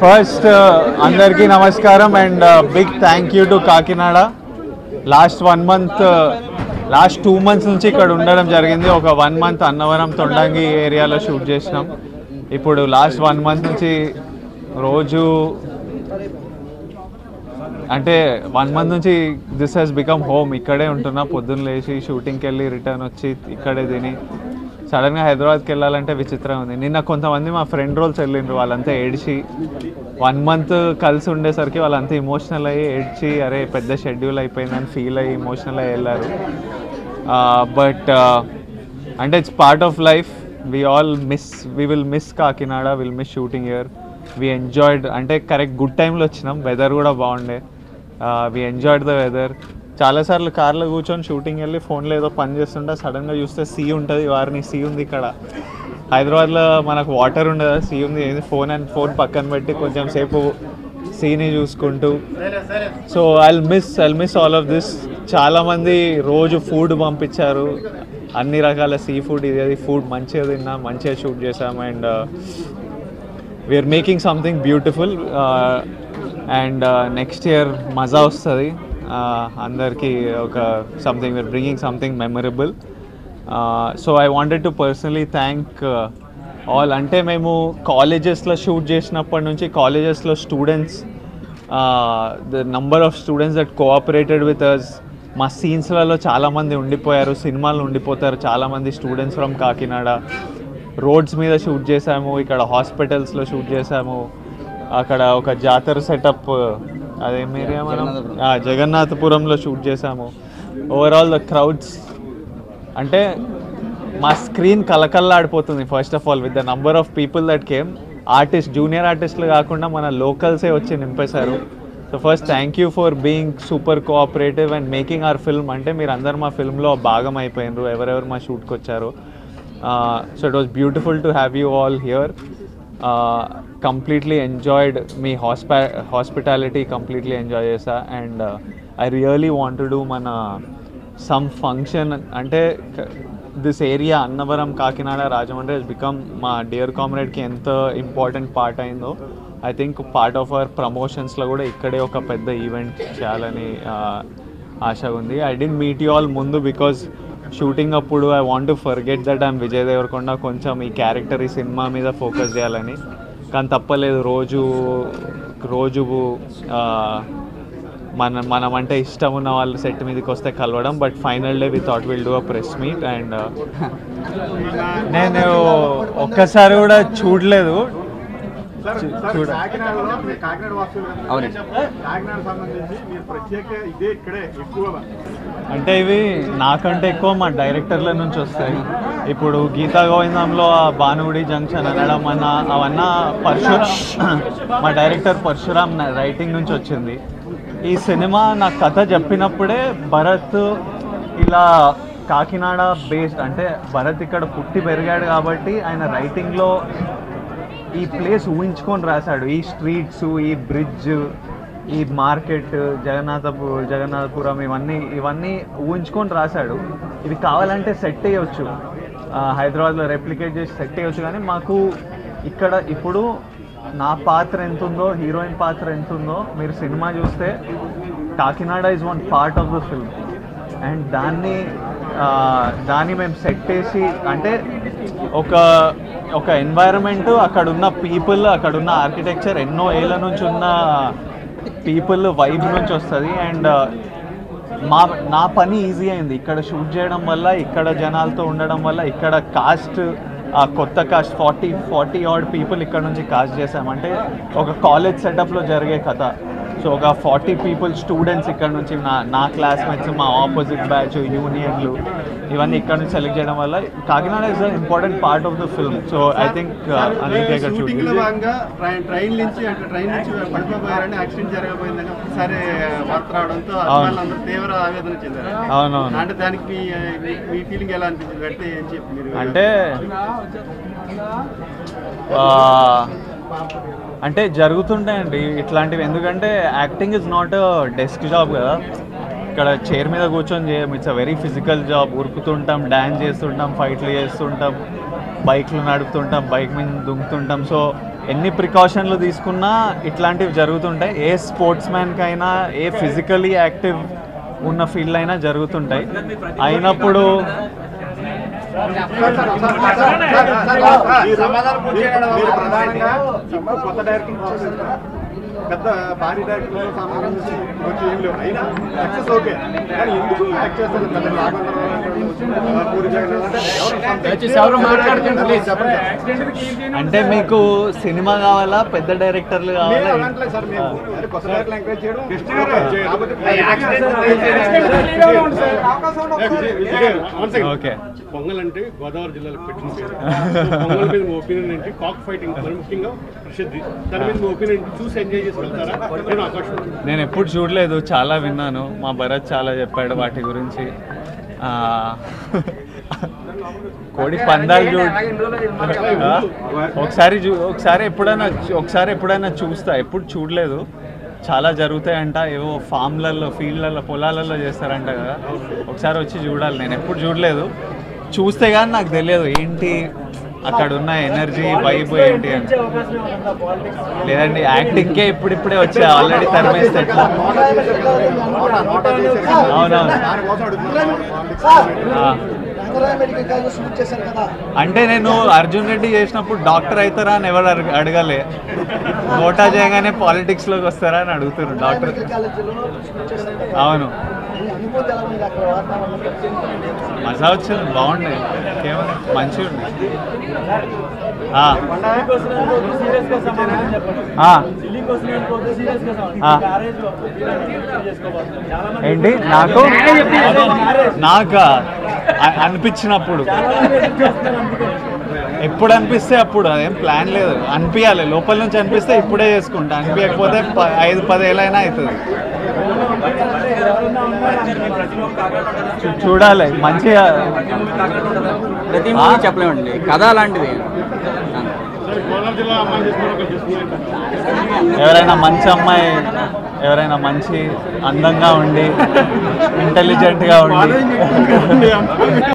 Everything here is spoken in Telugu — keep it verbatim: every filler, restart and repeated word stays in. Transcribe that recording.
ఫస్ట్ అందరికీ నమస్కారం and big thank you to Kakinada. Last one month last two months నుంచి ఇక్కడ ఉండడం జరిగింది. ఒక వన్ మంత్ అన్నవరం తొండంగి ఏరియాలో షూట్ చేసినాం. ఇప్పుడు లాస్ట్ వన్ మంత్ నుంచి రోజు అంటే వన్ మంత్ నుంచి దిస్ హ్యాస్ బికమ్ హోమ్. ఇక్కడే ఉంటున్నా. పొద్దున్న లేచి షూటింగ్కి వెళ్ళి రిటర్న్ వచ్చి ఇక్కడే తిని సడన్గా హైదరాబాద్కి వెళ్ళాలంటే విచిత్రం ఉంది. నిన్న కొంతమంది మా ఫ్రెండ్ రోల్స్ వెళ్ళిండ్రు. వాళ్ళంతా ఏడ్చి వన్ మంత్ కలిసి ఉండేసరికి వాళ్ళంతా ఇమోషనల్ అయ్యి ఏడ్చి అరే పెద్ద షెడ్యూల్ అయిపోయిందని ఫీల్ అయ్యి ఇమోషనల్ అయ్యి వెళ్ళారు. బట్ అంటే it's part of life. We all miss we will miss Kakinada, will miss shooting year. We enjoyed అంటే కరెక్ట్ గుడ్ టైంలో వచ్చినాం. వెదర్ కూడా బాగుండే. We enjoyed the weather. చాలాసార్లు కార్లో కూర్చొని షూటింగ్ వెళ్ళి ఫోన్లో ఏదో పని చేస్తుంటే సడన్గా చూస్తే సీ ఉంటుంది. వారిని సీ ఉంది ఇక్కడ. హైదరాబాద్లో మనకు వాటర్ ఉండదు, సీ ఉంది. ఫోన్ అండ్ ఫోన్ పక్కన పెట్టి కొంచెం సేపు సీని చూసుకుంటూ. So I'll miss I'll miss all of this. చాలామంది రోజు ఫుడ్ పంపించారు, అన్ని రకాల సీ ఫుడ్. ఇది అది ఫుడ్ మంచిగా తిన్నాం, మంచిగా షూట్ చేసాం. And we're making something beautiful. And next year మజా వస్తుంది అందరికీ. ఒక something we're bringing something memorable. So I wanted to personally thank all. అంటే మేము కాలేజెస్లో షూట్ చేసినప్పటి నుంచి కాలేజెస్లో students, the number of students that cooperated with us. మా సీన్స్లలో చాలామంది ఉండిపోయారు, సినిమాలు ఉండిపోతారు చాలామంది స్టూడెంట్స్ ఫ్రమ్ కాకినాడ. రోడ్స్ మీద షూట్ చేసాము, ఇక్కడ హాస్పిటల్స్లో షూట్ చేసాము, అక్కడ ఒక జాతర సెటప్ అదేం ఏరియా మనం జగన్నాథపురంలో షూట్ చేసాము. ఓవరాల్ ద క్రౌడ్స్ అంటే మా స్క్రీన్ కలకల్లాడిపోతుంది. First of all with the number of people that came. Artist, junior ఆర్టిస్టులు కాకుండా మన లోకల్సే వచ్చి నింపేశారు. So first thank you for being super cooperative and making our film. అంటే మీరు అందరు మా ఫిల్మ్లో భాగం అయిపోయినారు, ఎవరెవరు మా షూట్కి వచ్చారు. So it was beautiful to have you all here. Completely enjoyed మీ హాస్పా హాస్పిటాలిటీ కంప్లీట్లీ ఎంజాయ్ చేసా. And I really want to do మన సమ్ ఫంక్షన్. అంటే this area Annavaram, Kakinada, Rajahmundry has become మా డియర్ కామ్రేడ్కి ఎంత ఇంపార్టెంట్ పార్ట్ అయిందో. I think part of our ప్రమోషన్స్లో కూడా ఇక్కడే ఒక పెద్ద ఈవెంట్ చేయాలని ఆశ ఉంది. I didn't meet you all ముందు బికాజ్ షూటింగ్ అప్పుడు I want to forget that I'm Vijay Deverakonda. కొంచెం ఈ క్యారెక్టర్, ఈ సినిమా మీద ఫోకస్ చేయాలని. కానీ తప్పలేదు. రోజు రోజు మన మనం అంటే ఇష్టం ఉన్న వాళ్ళు సెట్ మీదకి వస్తే కలవడం. But final day we thought will do a press meet. And నేను ఒక్కసారి కూడా చూడలేదు. అంటే ఇవి నాకంటే ఎక్కువ మా డైరెక్టర్ల నుంచి వస్తాయి. ఇప్పుడు గీతా గోవిందంలో ఆ భానుగుడి జంక్షన్ అనడం అన్న అవన్నా పరశు మా డైరెక్టర్ పరశురామ్ రైటింగ్ నుంచి వచ్చింది. ఈ సినిమా నా కథ చెప్పినప్పుడే భరత్ ఇలా కాకినాడ బేస్డ్, అంటే భరత్ ఇక్కడ పుట్టి పెరిగాడు కాబట్టి ఆయన రైటింగ్లో ఈ ప్లేస్ ఊహించుకొని రాశాడు. ఈ స్ట్రీట్స్, ఈ బ్రిడ్జ్, ఈ మార్కెట్, జగన్నాథపు జగన్నాథపురం ఇవన్నీ ఇవన్నీ ఊహించుకొని రాశాడు. ఇవి కావాలంటే సెట్ అయ్యవచ్చు, హైదరాబాద్లో రెప్లికేట్ చేసి సెట్ అయ్యవచ్చు. కానీ మాకు ఇక్కడ ఇప్పుడు నా పాత్ర ఎంత ఉందో, హీరోయిన్ పాత్ర ఎంత ఉందో మీరు సినిమా చూస్తే Kakinada is one part of the film. And దాన్ని దాన్ని మేము సెట్ చేసి, అంటే ఒక ఒక ఎన్వైరన్మెంట్, అక్కడున్న పీపుల్, అక్కడున్న ఆర్కిటెక్చర్ ఎన్నో ఏళ్ళ నుంచి ఉన్న పీపుల్ వైబ్ నుంచి వస్తుంది. అండ్ మా నా పని ఈజీ అయింది ఇక్కడ షూట్ చేయడం వల్ల, ఇక్కడ జనాలతో ఉండడం వల్ల. ఇక్కడ కాస్ట్, కొత్త cast forty forty odd people ఇక్కడ నుంచి కాస్ట్ చేసామంటే ఒక కాలేజ్ సెటప్లో జరిగే కథ. సో ఒక ఫార్టీ పీపుల్ స్టూడెంట్స్ ఇక్కడ నుంచి, నా నా క్లాస్మేట్స్, మా ఆపోజిట్ బ్యాచ్, యూనియన్లు, ఇవన్నీ ఇక్కడ నుంచి సెలెక్ట్ చేయడం వల్ల Kakinada is an important part of the film. So I think అందుకే ఇక్కడ షూటింగ్ ట్రైన్ నుంచి అంటే ట్రైన్ నుంచి పడిపోయారని యాక్సిడెంట్ జరగబోయిందని ఒకసారి వార్త రావడంతో అందరూ తీవ్ర ఆవేదన చెందారు. అవునవును. అంటే దానికి మీ ఫీలింగ్ ఎలా అనిపించింది అంటే ఏం చెప్పి? అంటే అంటే జరుగుతుంటాయండి ఇట్లాంటివి. ఎందుకంటే acting is not a desk job కదా. ఇక్కడ చైర్ మీద కూర్చొని చేయం. It's a very physical job. ఉరుకుతుంటాం, డ్యాన్స్ చేస్తుంటాం, ఫైట్లు చేస్తుంటాం, బైక్లు నడుపుతుంటాం, బైక్ మీద దుంకుతుంటాం. సో ఎన్ని ప్రికాషన్లు తీసుకున్నా ఇట్లాంటివి జరుగుతుంటాయి. ఏ స్పోర్ట్స్ మ్యాన్కైనా, ఏ ఫిజికలీ యాక్టివ్ ఉన్న ఫీల్డ్ అయినా జరుగుతుంటాయి. అయినప్పుడు కొత్త డైరెక్టర్ పెద్ద భారీ డైరెక్టర్ సంబంధించి వచ్చి ఏం లేవు, అయినా సక్సెస్ ఓకే, కానీ ఎందుకు యాక్ట్ చేస్తారు పెద్ద పూరి జగన్నాథ్ అంటే మీకు సినిమా కావాలా, పెద్ద డైరెక్టర్లు కావాలా? ఓకే, పొంగల్ అంటే గోదావరి జిల్లాలో పెట్టిన పేరు. పొంగల్ మీద మీ ఒపీనియన్ ఏంటి? కాక్ ఫైటింగ్ మరి ముఖ్యంగా ప్రసిద్ధి, దాని మీద మీ ఒపీనియన్ చూసి ఎంజాయ్ చేసి వెళ్తారా? నేను ఆకర్షణ నేను ఎప్పుడు చూడలేదు, చాలా విన్నాను. మా భరత్ చాలా చెప్పాడు వాటి గురించి. కోడి పందాలు చూ ఒకసారి చూ ఒకసారి ఎప్పుడైనా ఒకసారి ఎప్పుడైనా చూస్తా, ఎప్పుడు చూడలేదు. చాలా జరుగుతాయంట, ఏవో ఫామ్లలో, ఫీల్డ్లలో, పొలాలలో చేస్తారంట కదా, ఒకసారి వచ్చి చూడాలి. నేను ఎప్పుడు చూడలేదు, చూస్తే కానీ నాకు తెలియదు ఏంటి అక్కడ ఉన్న ఎనర్జీ, వైబ్ ఏంటి అని. లేదండి, యాక్టింగ్కే ఇప్పుడిప్పుడే వచ్చా, ఆల్రెడీ తరిమేస్తే ఎట్లా? అవునవును. అంటే నేను అర్జున్ రెడ్డి చేసినప్పుడు డాక్టర్ అవుతారా అని ఎవరు అడగలే, నోటా చేయగానే పాలిటిక్స్లోకి వస్తారా అని అడుగుతున్నారు డాక్టర్. అవును, మజా వచ్చింది, బాగుండే, ఏమన్నా మంచిగా ఉంది. ఏంటి నాకు నాకా అనిపించినప్పుడు, ఎప్పుడు అనిపిస్తే అప్పుడు, అదేం ప్లాన్ లేదు, అనిపించాలి లోపల నుంచి అనిపిస్తే ఇప్పుడే చేసుకుంటా, అనిపించకపోతే ఐదు పదేళ్ళైనా అవుతుంది. చూడాలి మంచిగా, చెప్పలేమండి కథ అలాంటిది. ఎవరైనా మంచి అమ్మాయి, ఎవరైనా మంచి అందంగా ఉండి ఇంటెలిజెంట్గా ఉండి